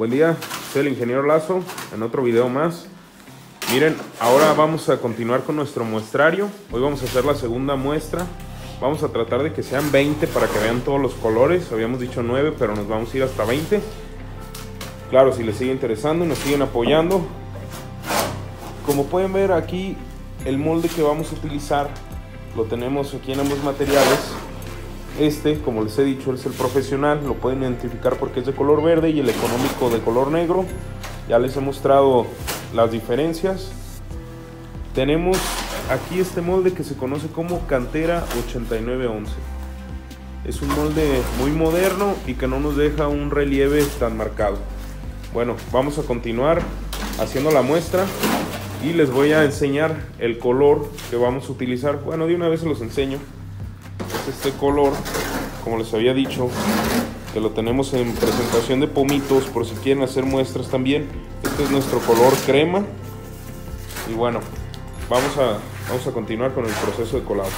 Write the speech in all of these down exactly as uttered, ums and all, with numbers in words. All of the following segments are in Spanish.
Buen día, soy el ingeniero Lazo en otro video más. Miren, ahora vamos a continuar con nuestro muestrario. Hoy vamos a hacer la segunda muestra. Vamos a tratar de que sean veinte para que vean todos los colores. Habíamos dicho nueve, pero nos vamos a ir hasta veinte. Claro, si les sigue interesando y nos siguen apoyando. Como pueden ver aquí, el molde que vamos a utilizar lo tenemos aquí en ambos materiales. Este, como les he dicho, es el profesional. Lo pueden identificar porque es de color verde y el económico de color negro. Ya les he mostrado las diferencias. Tenemos aquí este molde que se conoce como Cantera ochenta y nueve once. Es un molde muy moderno y que no nos deja un relieve tan marcado. Bueno, vamos a continuar haciendo la muestra y les voy a enseñar el color que vamos a utilizar. Bueno, de una vez se los enseño. Es este color, como les había dicho, que lo tenemos en presentación de pomitos, por si quieren hacer muestras también. Este es nuestro color crema. Y bueno, vamos a, vamos a continuar con el proceso de colado.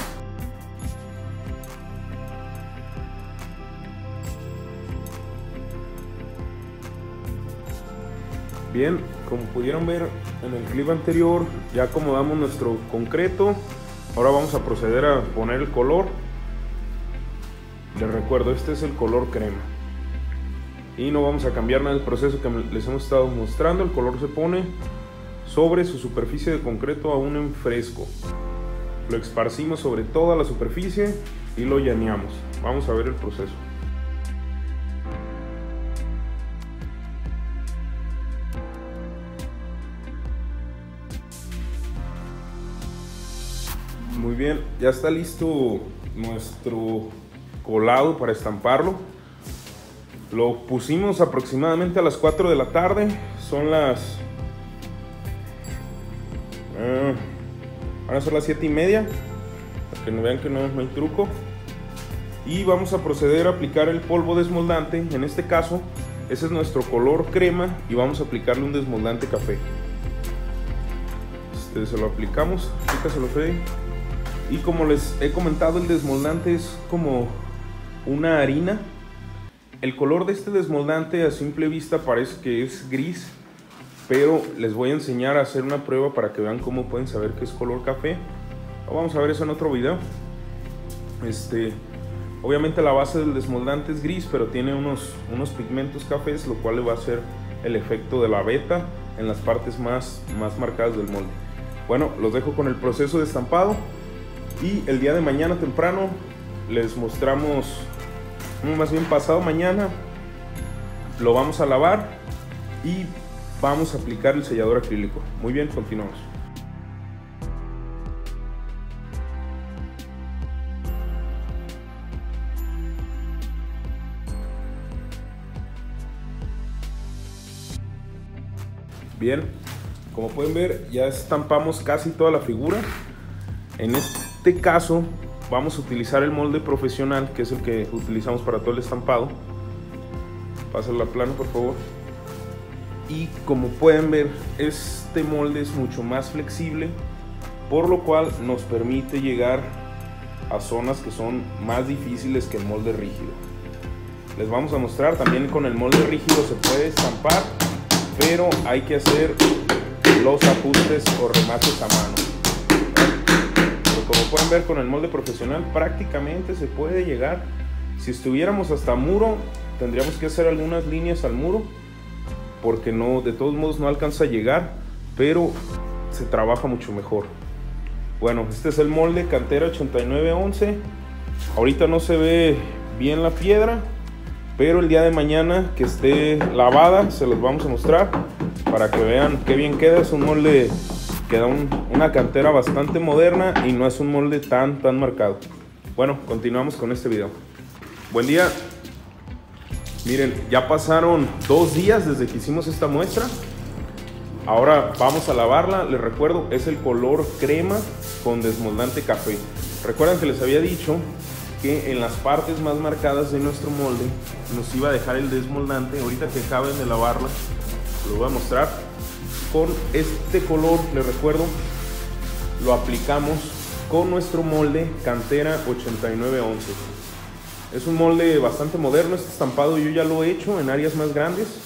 Bien, como pudieron ver en el clip anterior, ya acomodamos nuestro concreto. Ahora vamos a proceder a poner el color. Les recuerdo, este es el color crema. Y no vamos a cambiar nada del proceso que les hemos estado mostrando. El color se pone sobre su superficie de concreto aún en fresco. Lo esparcimos sobre toda la superficie y lo llaneamos. Vamos a ver el proceso. Muy bien, ya está listo nuestro colado para estamparlo. Lo pusimos aproximadamente a las cuatro de la tarde. Son las uh, van a ser las siete y media, para que no vean que no, no hay truco. Y vamos a proceder a aplicar el polvo desmoldante. En este caso, ese es nuestro color crema y vamos a aplicarle un desmoldante café. Este se lo aplicamos. Aplicaselo, Freddy. Y como les he comentado, el desmoldante es como una harina. El color de este desmoldante a simple vista parece que es gris, pero les voy a enseñar a hacer una prueba para que vean cómo pueden saber que es color café. Vamos a ver eso en otro video. Este, obviamente la base del desmoldante es gris, pero tiene unos, unos pigmentos cafés, lo cual le va a hacer el efecto de la veta en las partes más, más marcadas del molde. Bueno, los dejo con el proceso de estampado. Y el día de mañana temprano les mostramos, más bien pasado mañana, lo vamos a lavar y vamos a aplicar el sellador acrílico. Muy bien, continuamos. Bien, como pueden ver, ya estampamos casi toda la figura. En este caso vamos a utilizar el molde profesional, que es el que utilizamos para todo el estampado. Pásalo a plano, por favor. Y como pueden ver, este molde es mucho más flexible, por lo cual nos permite llegar a zonas que son más difíciles que el molde rígido. Les vamos a mostrar, también con el molde rígido se puede estampar, pero hay que hacer los ajustes o remates a mano. Como pueden ver, con el molde profesional prácticamente se puede llegar. Si estuviéramos hasta muro, tendríamos que hacer algunas líneas al muro, porque no, de todos modos no alcanza a llegar, pero se trabaja mucho mejor. Bueno, este es el molde Cantera ochenta y nueve once. Ahorita no se ve bien la piedra, pero el día de mañana que esté lavada se los vamos a mostrar para que vean qué bien queda. Es un molde que da un, una cantera bastante moderna y no es un molde tan tan marcado. Bueno, continuamos con este video. Buen día. Miren, ya pasaron dos días desde que hicimos esta muestra. Ahora vamos a lavarla. Les recuerdo, es el color crema con desmoldante café. Recuerdan que les había dicho que en las partes más marcadas de nuestro molde nos iba a dejar el desmoldante. Ahorita que acaben de lavarla, lo voy a mostrar. Con este color, les recuerdo, lo aplicamos con nuestro molde Cantera ochenta y nueve once. Es un molde bastante moderno. Este estampado yo ya lo he hecho en áreas más grandes.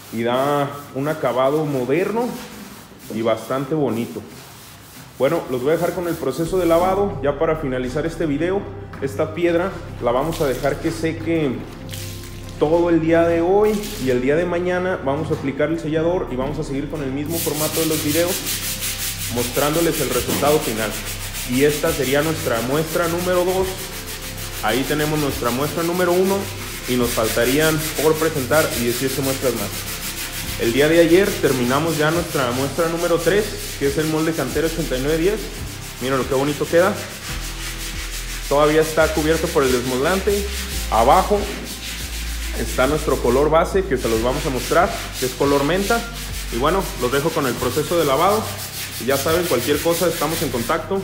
y da un acabado moderno y bastante bonito. Bueno, los voy a dejar con el proceso de lavado. Ya para finalizar este video, esta piedra la vamos a dejar que seque todo el día de hoy, y el día de mañana vamos a aplicar el sellador y vamos a seguir con el mismo formato de los videos, mostrándoles el resultado final. Y esta sería nuestra muestra número dos. Ahí tenemos nuestra muestra número uno y nos faltarían por presentar dieciocho muestras más. El día de ayer terminamos ya nuestra muestra número tres, que es el molde cantera ochenta y nueve diez. Miren lo que bonito queda. Todavía está cubierto por el desmoldante. Abajo está nuestro color base, que se los vamos a mostrar, que es color menta. Y bueno, los dejo con el proceso de lavado. Y ya saben, cualquier cosa estamos en contacto.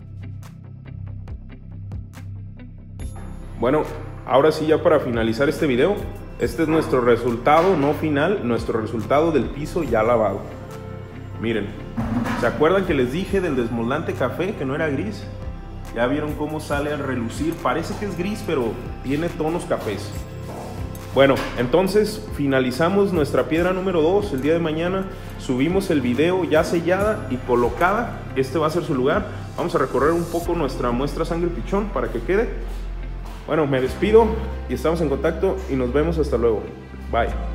Bueno, ahora sí, ya para finalizar este video, este es nuestro resultado no final, nuestro resultado del piso ya lavado. Miren, ¿se acuerdan que les dije del desmoldante café que no era gris? Ya vieron cómo sale a relucir. Parece que es gris, pero tiene tonos cafés. Bueno, entonces finalizamos nuestra piedra número dos. El día de mañana subimos el video ya sellada y colocada. Este va a ser su lugar. Vamos a recorrer un poco nuestra muestra sangre pichón para que quede. Bueno, me despido y estamos en contacto y nos vemos hasta luego. Bye.